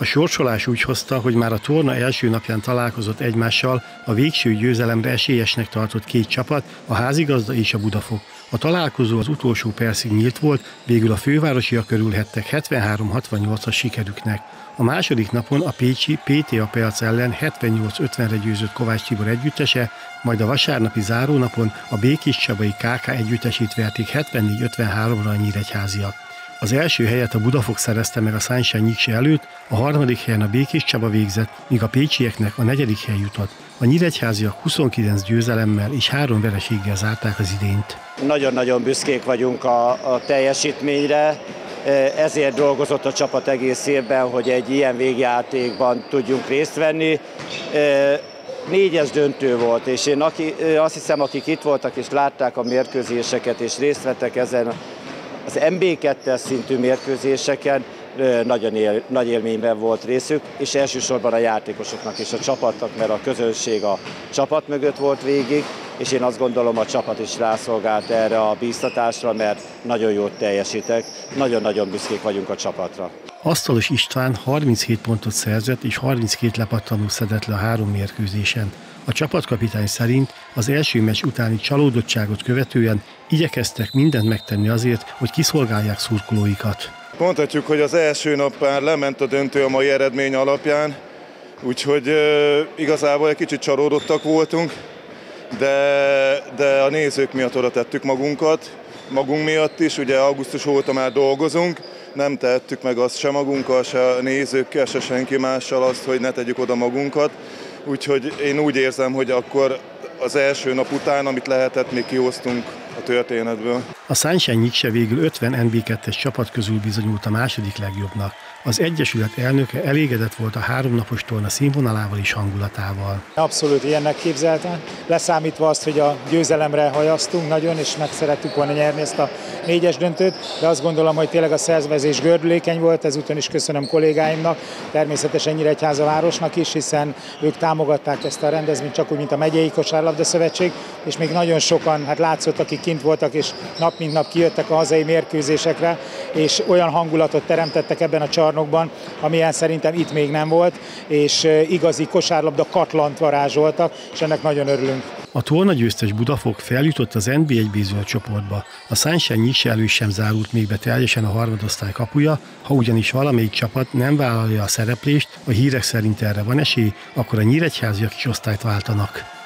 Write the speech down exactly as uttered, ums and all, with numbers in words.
A sorsolás úgy hozta, hogy már a torna első napján találkozott egymással a végső győzelemre esélyesnek tartott két csapat, a Házigazda és a Budafok. A találkozó az utolsó percig nyílt volt, végül a fővárosiak örülhettek hetvenhárom hatvannyolcas sikerüknek. A második napon a pécsi pé té á Peac ellen hetvennyolc ötvenre győzött Kovács Tibor együttese, majd a vasárnapi zárónapon a békéscsabai ká ká együttesét verték hetvennégy ötvenháromra a nyíregyháziak. Az első helyet a Budafok szerezte meg a Sunshine Nyíkse előtt, a harmadik helyen a Békéscsaba végzett, míg a pécsieknek a negyedik hely jutott. A nyíregyháziak huszonkilenc győzelemmel és három vereséggel zárták az idényt. Nagyon-nagyon büszkék vagyunk a, a teljesítményre, ezért dolgozott a csapat egész évben, hogy egy ilyen végjátékban tudjunk részt venni. Négyes döntő volt, és én aki, azt hiszem, akik itt voltak és látták a mérkőzéseket és részt vettek ezen az em bé kettes szintű mérkőzéseken, nagyon él, nagy élményben volt részük, és elsősorban a játékosoknak és a csapatnak, mert a közönség a csapat mögött volt végig, és én azt gondolom, a csapat is rászolgált erre a bíztatásra, mert nagyon jót teljesítek, nagyon-nagyon büszkék vagyunk a csapatra. Asztalos István harminchét pontot szerzett és harminckét lepattanót szedett le a három mérkőzésen. A csapatkapitány szerint az első meccs utáni csalódottságot követően igyekeztek mindent megtenni azért, hogy kiszolgálják szurkolóikat. Mondhatjuk, hogy az első nap már lement a döntő a mai eredmény alapján, úgyhogy e, igazából egy kicsit csalódottak voltunk, de, de a nézők miatt oda tettük magunkat, magunk miatt is, ugye augusztus óta már dolgozunk, nem tettük meg azt se magunkkal, se a nézőkkel, se senki mással azt, hogy ne tegyük oda magunkat. Úgyhogy én úgy érzem, hogy akkor az első nap után, amit lehetett, még kihoztunk a történetből. A Sunshine Nyíkse végül ötven en bé kettes csapat közül bizonyult a második legjobbnak. Az egyesület elnöke elégedett volt a háromnapos torna színvonalával és hangulatával. Abszolút ilyennek képzeltem, leszámítva azt, hogy a győzelemre hajaztunk nagyon, és meg szerettük volna nyerni ezt a négyes döntőt, de azt gondolom, hogy tényleg a szervezés gördülékeny volt, ezúton is köszönöm kollégáimnak, természetesen Nyíregyháza városnak is, hiszen ők támogatták ezt a rendezvényt, csak úgy, mint a Megyei Kosárlabda Szövetség, és még nagyon sokan, hát látszott, akik kint voltak, és nap mint nap kijöttek a hazai mérkőzésekre, és olyan hangulatot teremtettek ebben a csarnokban, amilyen szerintem itt még nem volt, és igazi kosárlabda katlant varázsoltak, és ennek nagyon örülünk. A tornagyőztes Budafok feljutott az en bé egy bé zöld csoportba. A Sunshine Nyíkse elő sem zárult még be teljesen a harmadosztály kapuja, ha ugyanis valamelyik csapat nem vállalja a szereplést, a hírek szerint erre van esély, akkor a nyíregyháziak is osztályt váltanak.